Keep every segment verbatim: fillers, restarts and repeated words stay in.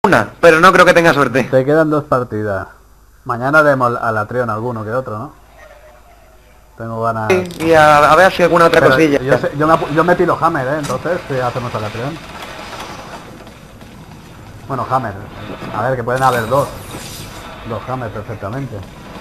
una, pero no creo que tenga suerte. Te quedan dos partidas. Mañana haremos a la Trion alguno que otro, ¿no? Tengo ganas... Sí, y a, a ver si alguna otra Pero cosilla. Yo, sé, yo, me, yo me tiro Hammer, ¿eh? Entonces, ¿qué hacemos a la Trion? Bueno, Hammer. A ver, que pueden haber dos. Dos Hammer perfectamente.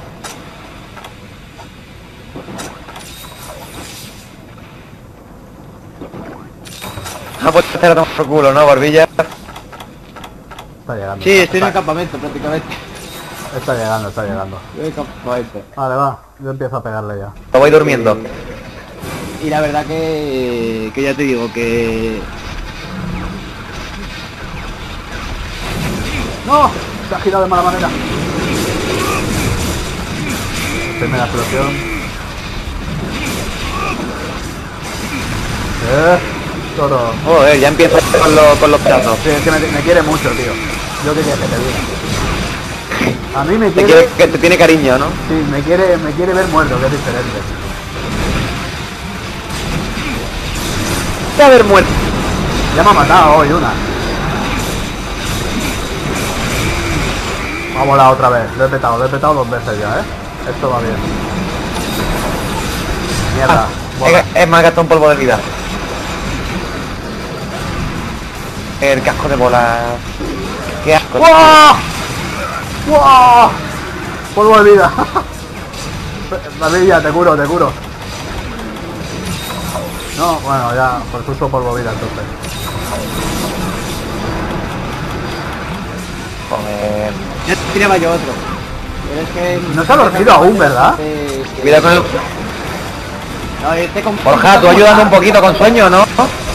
Ah, pues te la tomas por culo, ¿no, Barbilla? Está llegando. Sí, estoy en el está, campamento prácticamente. está llegando, está llegando. Estoy en el campamento. Vale, va. Yo empiezo a pegarle ya. Lo voy durmiendo. Eh, y la verdad que, que ya te digo que... ¡No! Se ha girado de mala manera. Primera explosión. Eh, todo. Joder, ya empiezo con, lo, con los pedazos. Sí, es que me, me quiere mucho, tío. Yo qué quieres que te diga. A mí me Te quiere... quiere, que te tiene cariño, ¿no? Sí, me quiere, me quiere ver muerto, que es diferente. De haber muerto. Ya me ha matado hoy una. Me ha volado otra vez. Lo he petado, lo he petado dos veces ya, ¿eh? Esto va bien. Mierda. Es, es más gastado un polvo de vida. El casco de bola. Qué asco. ¡Wow! ¡Wow! Polvo de vida. Maravilla, te curo, te curo. No, bueno, ya, por justo polvo de vida entonces. Joder. Ya tiraba yo otro. Pero es que... No se ha dormido aún, ¿verdad? Este- Cuidado con el... No, este con... Borja, tú ayudando un poquito con sueño, ¿no?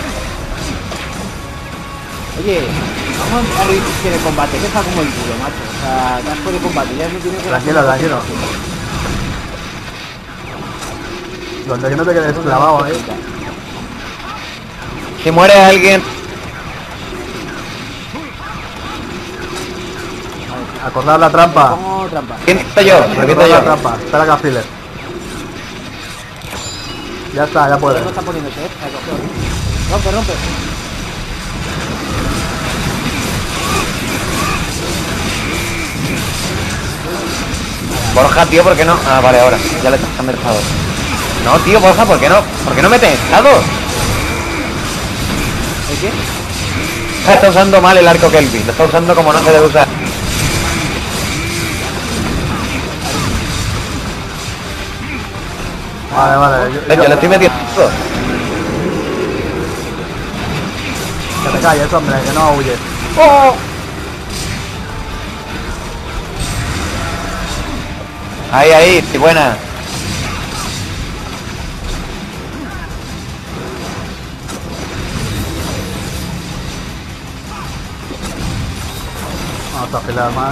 Oye, vamos a reducir el combate, que está como el culo, macho. O sea, casco de combate, ya no tiene que... Tranquilo, tranquilo. Donde que no te quedes clavado ahí. Si muere alguien... Acordar la trampa. Pongo trampa. ¿Quién está yo? ¿Quién está Acordar la yo? trampa. Espera que afile. Ya está, ya puede. No está poniéndose, eh. Ahí, cogió. Rompe, rompe. Borja, tío, ¿por qué no? Ah, vale, ahora. Ya le están mercado. No, tío, Borja, ¿por qué no? ¿Por qué no metes estado? ¿El qué? Está usando mal el arco Kelvin. Lo está usando como no se debe usar. Vale, vale. Yo, Yo, yo- le estoy metiendo. que te calles, hombre, que no huyes. ¡Oh! Ahí, ahí, sí, buena. Vamos a afilar más.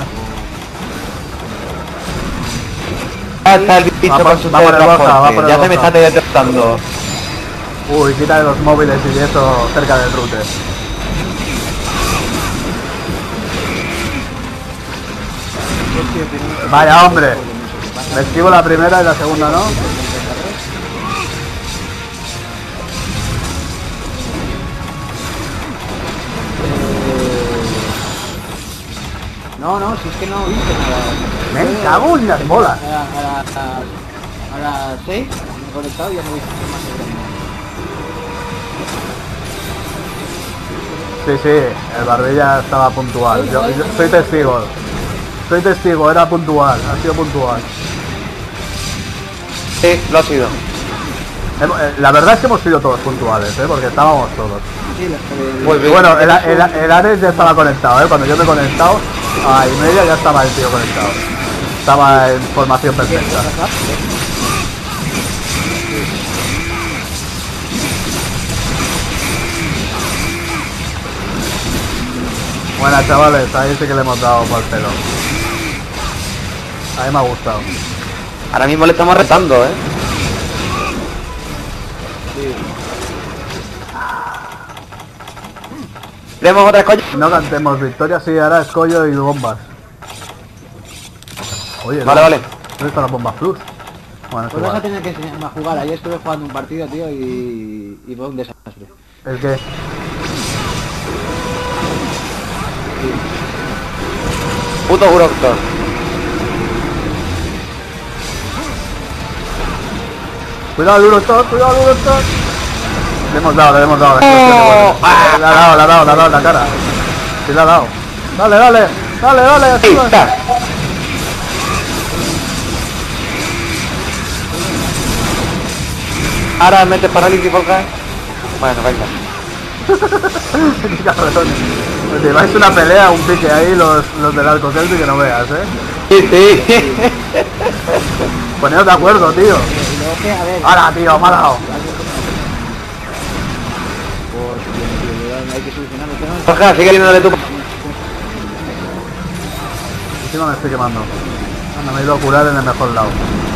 Ah, está el bicho Va por- con su va por el Borja, va por el Ya se me Borja. está detectando. Uy, quita de los móviles y eso cerca del router. Vaya, hombre. Me esquivo la primera y la segunda, ¿no? No, no, si es que no hice nada. Me cago en las bolas. A, la- a, la- a, las seis me he conectado y ya no hice más sobre. Sí, sí, el Barbilla estaba puntual. Yo, yo soy testigo. Soy testigo, era puntual, ha sido puntual. Sí, lo ha sido. Hemo- eh, La verdad es que hemos sido todos puntuales, ¿eh? Porque estábamos todos. Sí, la- el- Muy Y bien. bueno, el, el, el Ares ya estaba conectado, ¿eh? Cuando yo me he conectado, a y media ya estaba el tío conectado. Estaba en formación perfecta. Buenas, chavales, ahí sí que le hemos dado por el pelo. A mí me ha gustado. Ahora mismo le estamos retando, ¿eh? ¿Tenemos otra coña? No cantemos victoria, sí, ahora escollo y bombas. Oye, Vale, vale. ¿dónde están las bombas plus? Bueno, es Pues vas a igual. tener que enseñarme a jugar. Ayer estuve jugando un partido, tío, y, y fue un desastre. ¿El qué? Puto Uroctor. Cuidado, Uroctor, cuidado, Uroctor. Le hemos dado, le hemos dado. Oh, ah, le ha dado, le ha dado, le ha dado en la cara. Sí, le ha dado. Dale, dale, dale, dale. Ahí está. Ahora metes parálisis por acá. Bueno, venga. Qué cabrón. Te vais una pelea, un pique ahí, los, los del arco celtic que no veas, ¿eh? Sí, sí. Poneos de acuerdo, tío. Y luego que, a ver... Ahora, tío, me ha dado. Hay que solucionar el tema. Borja, sigue yéndole tú. Encima me estoy quemando. Anda, me he ido a curar en el mejor lado.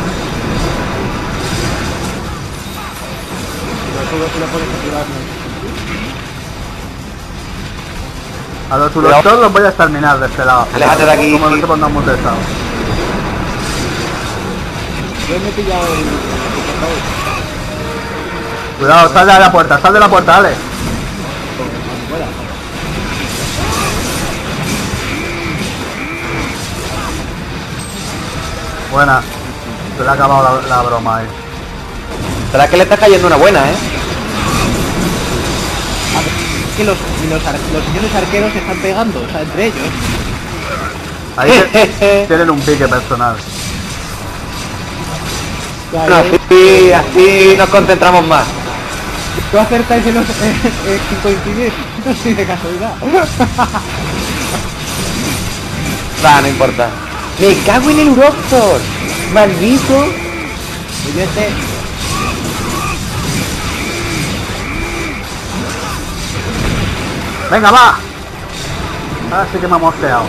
A los Uroctor los voy a exterminar de este lado. Aléjate de aquí. Como no se pongan muy testados. Yo me he pillado el... Cuidado, sal de la puerta, sal de la puerta, dale. Buena. Se le ha acabado la, la broma ahí. Será que le está cayendo una buena, ¿eh? Es que los, los, ar- los señores arqueros se están pegando, o sea, entre ellos. Ahí te- tienen un pique personal. Ya, Bueno, eh, así, así nos concentramos más. tú acertáis en los... Eh, eh, sin coincidir, no soy de casualidad. Va, no importa. Me cago en el Uroctor. Maldito. Y yo este... ¡Venga, va! Ahora sí que me ha mosqueado.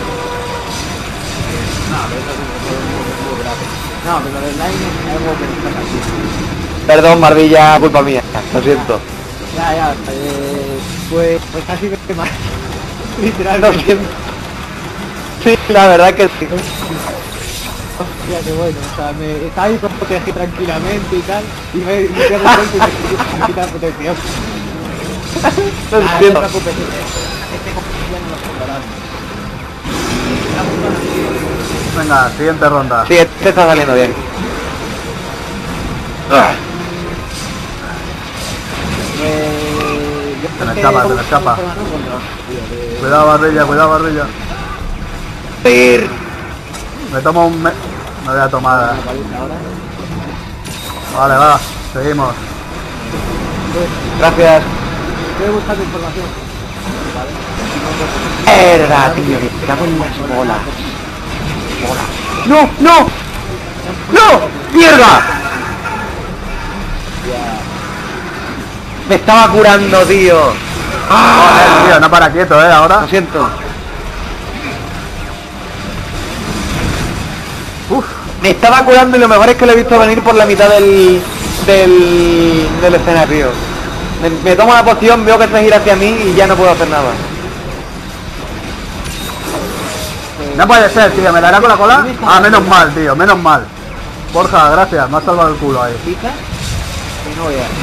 No, pero lo del line es algo que no pasa aquí. Perdón, Barbilla, culpa mía. Lo siento. Ya, ya, eh, pues, pues casi me quema. Lo Literalmente. siento. Sí, la verdad que sí. Hostia, qué bueno, o sea, me estaba ahí protegido tranquilamente y tal, y me, me quedé de golpe y me, me quita la protección. Lo Ah, no te siento. preocupes, este, este ya no lo contarán. Venga, siguiente ronda. Sí, este está saliendo bien. Ah, Eh, yo Se me es que escapa, se me como- escapa. como no encuentro, tío, de- Cuidado, Barbilla, cuidado, Barbilla. ir. Me tomo un... Me, me voy a tomar... una paliza ahora. Vale, va, seguimos. Gracias. Estoy buscando información. Vale. Mierda, tío. Me cago en las bolas. Bolas. ¡No! ¡No! ¡No! ¡Mierda! Me estaba curando, tío. Joder, ¡Ah! tío, no para quieto, eh, ahora. Lo siento. Uf, Me estaba curando y lo mejor es que lo he visto venir por la mitad del... del... del escenario. Me, me tomo la poción, veo que se gira hacia mí y ya no puedo hacer nada. no puede ser, tío, ¿me dará con la cola? Ah, menos mal, tío, menos mal. Borja, gracias, me has salvado el culo ahí. Pizza, que no voy a...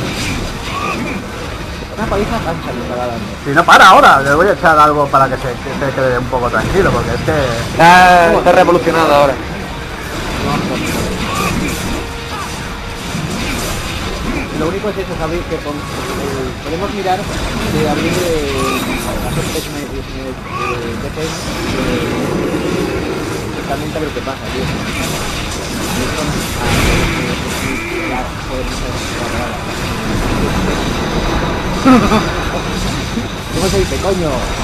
Una paliza cancha le estaba dando. Si no para ahora, le voy a echar algo para que se, que se quede un poco tranquilo, porque es que... Está, está revolucionado ahora. Lo único es eso, abrir que con, eh, podemos mirar de abrir eh, las opciones de D P M exactamente a ver qué pasa, tío. Y esto no- ah, ya, joder, no sé, ¿cómo se dice, coño?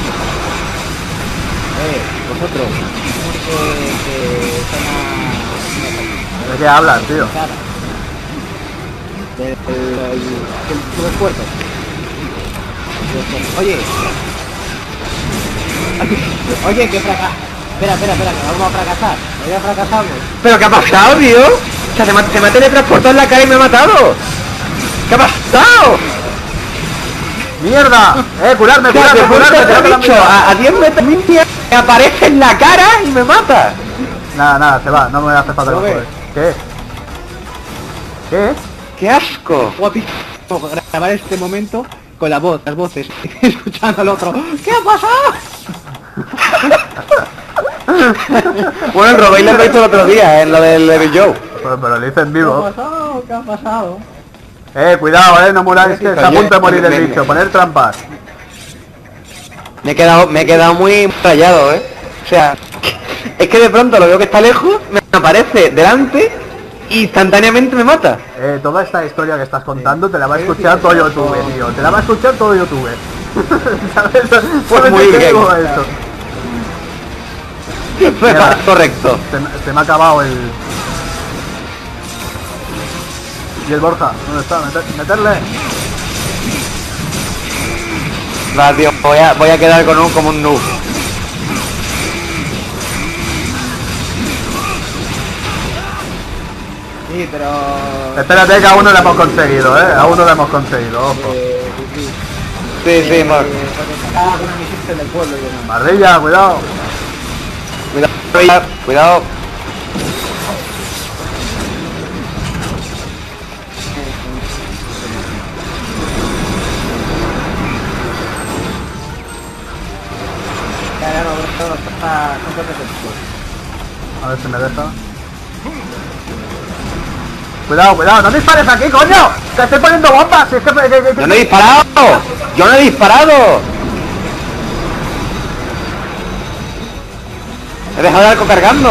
Eh, vosotros, ¿cómo se dice que están a... ¿De qué hablas, tío? Del, del, del, del esfuerzo. Oye. Oye, que fracas. Espera, espera, espera, que vamos a fracasar. Ya fracasamos. ¿Pero qué ha pasado, tío? O sea, se me, ha- se me ha teletransportado en la cara y me ha matado. ¿Qué ha pasado? ¡Mierda! ¡Eh, curarme, O sea, curarme, de curarme! pronto ¡Curarme te la he dicho, mierda! a, a diez metros mía, me aparece en la cara y me mata. Nada, nada, se va, no me hace falta que Lo lo ve. juegue. ¿Qué? ¿Qué? ¡Qué asco! Guapísimo grabar este momento con la voz, las voces, escuchando al otro. ¿Qué ha pasado? Bueno, el Robey lo he visto el otro día, en lo del Level Joe. Pero, pero lo hice en ¿Qué ha vivo. pasado? ¿Qué ha pasado? Eh, cuidado, eh, no muráis que está a punto de morir el bicho. Poner trampas. Me he quedado, me he quedado muy rayado, eh. O sea, es que de pronto lo veo que está lejos, me aparece delante y instantáneamente me mata. Eh, toda esta historia que estás contando te la va a escuchar todo YouTube, tío. Te la va a escuchar todo YouTube. ¿Sabes? Pues muy Solamente te bien. digo eso. Me parece correcto. Se, me- se me ha acabado el... ¿Y el Borja? ¿Dónde está? Meter- meterle. Va, tío, voy a, voy a quedar con un como un noob. Sí, pero... Espérate que a uno le hemos conseguido, eh. A uno le hemos conseguido, ojo. Eh, sí, sí. Sí, sí, Mark. Eh, porque sacaba alguna misión del pueblo y demás. Barrilla, cuidado. Cuidado, cuidado. Ya, ya, no, no, no, está... son cosas del pueblo. A ver si me deja. Cuidado, cuidado, no dispares aquí, coño. Que estoy poniendo bombas. Si es que, que- que- que- Yo no he disparado. Yo no he disparado. He dejado el arco cargando.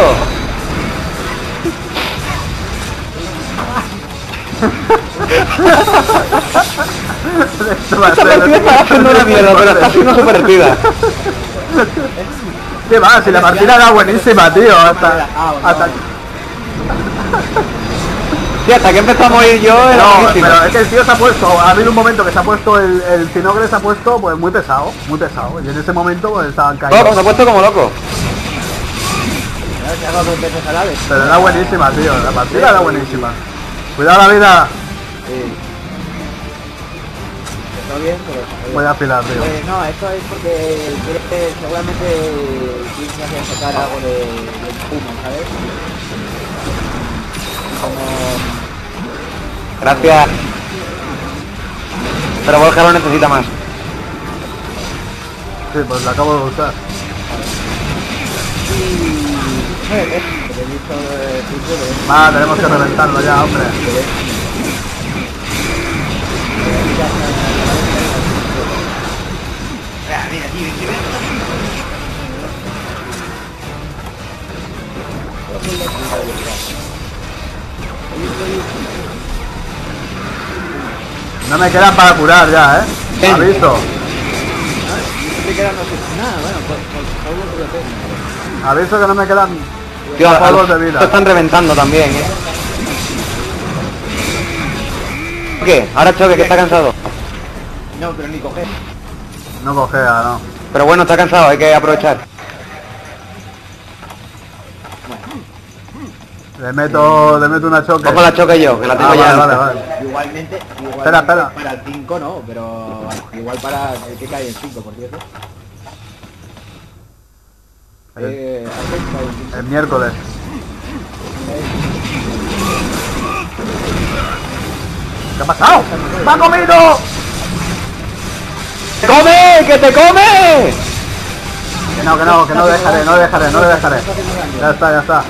Esto va a Esta ser- partida estaba haciendo una mierda, pero está siendo súper divertida. ¿Qué va? Si la partida era buenísima, tío. Hasta... hasta... Sí, hasta que empezamos a ir yo era No, buenísimo. pero es que el tío se ha puesto, ha habido un momento que se ha puesto, el, el Cinogre se ha puesto pues muy pesado, muy pesado. Y en ese momento pues estaban Loco, caídos. se ha puesto como loco. Claro, se haga dos veces a la vez. Pero era buenísima, tío. La partida era buenísima. Cuidado la vida. Sí. Está bien, pero... Voy a afilar, tío. Pues no, esto es porque quiere, seguramente quieres hacer sacar algo de, de humo, ¿sabes? Como... Gracias. Pero Borja lo necesita más. Sí, pues la acabo de usar. Eh, eh, porque he visto eh, sitio de... Va, tenemos que reventarlo ya, hombre. No me quedan para curar ya, eh. Bien. Aviso. Estoy quedando sin nada, bueno, por, por favor, que lo tengo. Aviso que no me quedan Tío, a polvos los- de vida. Esto están reventando también, eh. ¿Qué? Ahora Choque, que está cansado. No, pero ni coger. No cogea, no. Pero bueno, está cansado, hay que aprovechar. Le meto, le meto una choque. Cojo la Choque yo, que la tengo Ah, ya. vale, vale, vale. Igualmente, igualmente Espera, espera. para el cinco no, pero igual para el que cae en cinco, por cierto. El, Eh, Arcade cae en cinco. el miércoles. ¿Qué ha pasado? ¡Me ha comido! ¡Te come! ¡Que te come! Que no, que no, que no dejaré, no dejaré, no le dejaré. Ya está, ya está.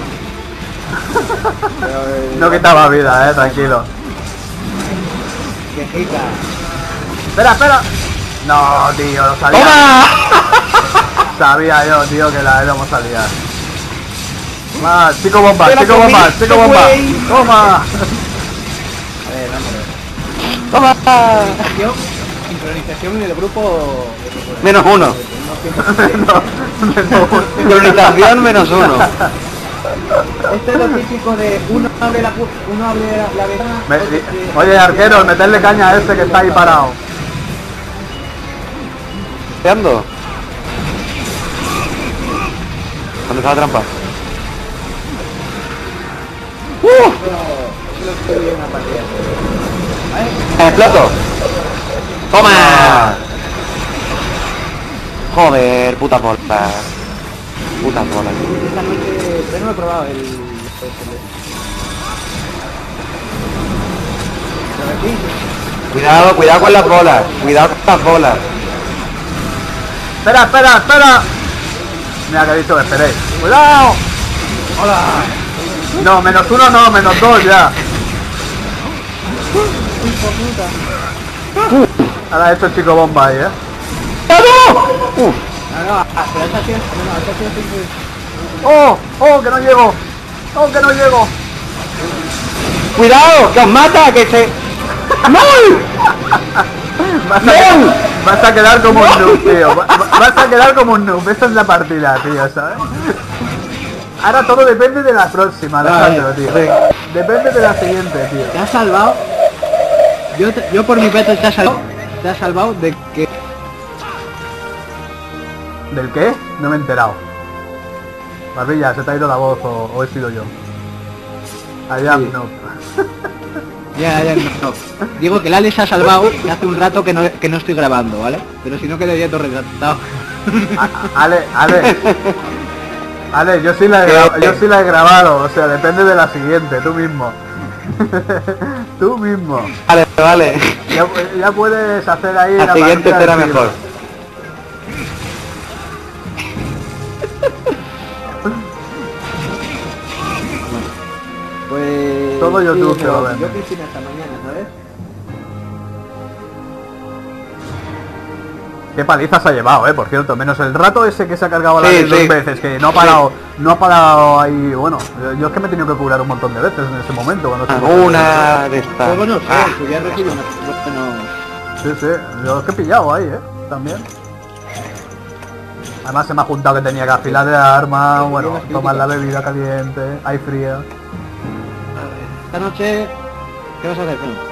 Pero, eh, No quitaba vida, eh, tranquilo. que giga. Espera, espera. No, tío, lo sabía. ¡Toma! Sabía yo, tío, que la íbamos a liar. Va, chico bomba, ¡Te la chico bomba, comiste, chico bomba. güey! Toma. A ver, vámonos. ¡Toma! Sincronización, sincronización en el grupo... Menos uno. No, no. Sincronización menos uno. Esto es lo típico de uno abre la pu- uno abre la, la ventana... Me- otro se- Oye, arquero, meterle caña a este que está ahí parado. ¿Qué ando? ¿Dónde está la trampa? ¡Uh! Eso lo estoy en una partida. ¿Vale? ¡Exploto! ¡Toma! Joder, puta bola. Puta bola. Esta noche... Pero no he probado el... el- Pero sí, Cuidado, cuidado con las bolas. Cuidado con las bolas. Espera, espera, espera. Mira que he dicho que esperéis. ¡Cuidado! ¡Hola! No, menos uno no, menos dos ya. Ahora he hecho el chico bomba ahí, eh. ¡Uh! No, no, pero esa sí es... No, no, esa sí es... ¡Oh! ¡Oh, que no llego! ¡Oh, que no llego! ¡Cuidado! ¡Que os mata! ¡Que se... ¡No! Vas a, ¡No! vas a quedar como un noob, tío. Va- va- Vas a quedar como un noob. Esta es la partida, tío, ¿sabes? Ahora todo depende de la próxima, Alejandro, tío. sí. Depende de la siguiente, tío. Te has salvado. Yo, te- yo por mi parte te has salvado. Te has salvado de que... ¿Del qué? No me he enterado. Barbilla, ¿se te ha ido la voz o, o he sido yo? Allá Sí. no. Ya, ya, no, no. Digo que el Ale se ha salvado y hace un rato que no, que no estoy grabando, ¿vale? Pero si no quedaría todo retratado. A- Ale, Ale. Ale, yo sí, la he gra- yo sí la he grabado, o sea, depende de la siguiente, tú mismo. Tú mismo. Vale, vale. Ya, ya puedes hacer ahí La siguiente partida será del mejor. Pues... Todo YouTube sí, se va a yo- ver. Yo Cristina esta mañana, ¿sabes? Qué paliza se ha llevado, eh, por cierto, menos el rato ese que se ha cargado a la Sí, vez dos sí. veces, que no ha parado, no ha parado ahí, bueno, yo, yo es que me he tenido que curar un montón de veces en ese momento cuando se Una de estas. Pues bueno, sí, Ah, pues ya recibe una... Bueno... Sí, sí, yo es que he pillado ahí, eh, también. Además se me ha juntado que tenía que afilar de arma, bueno, tomar la bebida caliente, hay fría. Esta noche... ¿Qué vas a hacer, Fran?